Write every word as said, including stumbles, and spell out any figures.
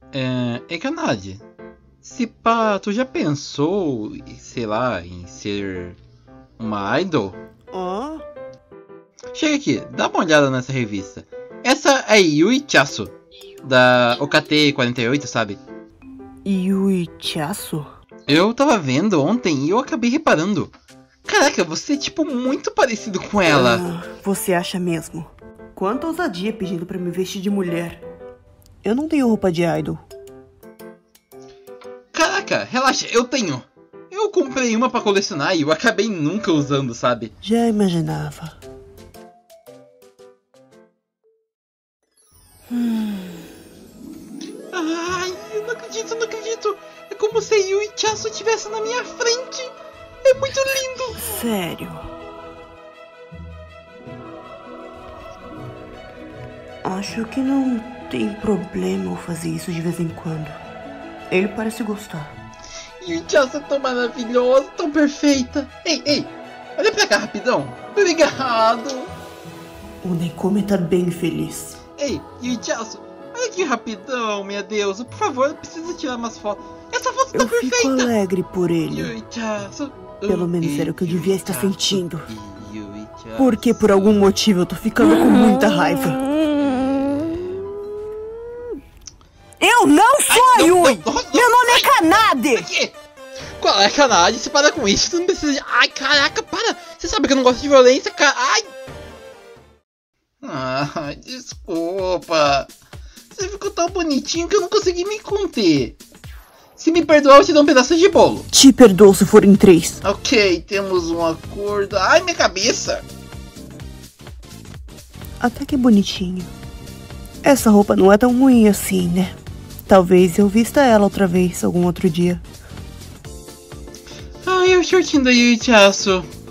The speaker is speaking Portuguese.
É, é Kanade. Se pá, tu já pensou, sei lá, em ser uma idol? Ó? Chega aqui, dá uma olhada nessa revista. Essa é Yui Chasu, da O K T quarenta e oito, sabe? Yui Chasu? Eu tava vendo ontem e eu acabei reparando. Caraca, você é tipo muito parecido com ela. Ah, você acha mesmo? Quanta ousadia pedindo pra me vestir de mulher. Eu não tenho roupa de idol. Caraca, relaxa, eu tenho. Eu comprei uma pra colecionar e eu acabei nunca usando, sabe? Já imaginava. Hum. Ai, eu não acredito, eu não acredito. É como se Yui Chasu estivesse na minha frente. É muito lindo. Sério? Acho que não tem problema eu fazer isso de vez em quando. Ele parece gostar. Yui Chasu é tão maravilhosa, tão perfeita. Ei, ei, olha pra cá rapidão. Obrigado. O Nekome tá bem feliz. Ei, Yui Chasu, olha aqui rapidão, minha deusa. Por favor, eu preciso tirar umas fotos. Essa foto tá Eu perfeita. fico alegre por ele. Yui Chasu. Pelo menos era o que eu devia estar sentindo. Yui Chasu. Porque por algum motivo eu tô ficando com muita raiva. Eu não sou a Ai, não, Yui! não, não, não. Meu nome Ai, é Kanade! Aqui. Qual é, Kanade? Você para com isso, você não precisa de... Ai, caraca, para! Você sabe que eu não gosto de violência, cara. Ai! Ai, desculpa. Você ficou tão bonitinho que eu não consegui me conter. Se me perdoar, eu te dou um pedaço de bolo. Te perdoo se forem três. Ok, temos um acordo. Ai, minha cabeça! Até que bonitinho. Essa roupa não é tão ruim assim, né? Talvez eu vista ela outra vez, algum outro dia. Ai, o shortinho da Yui Chasu.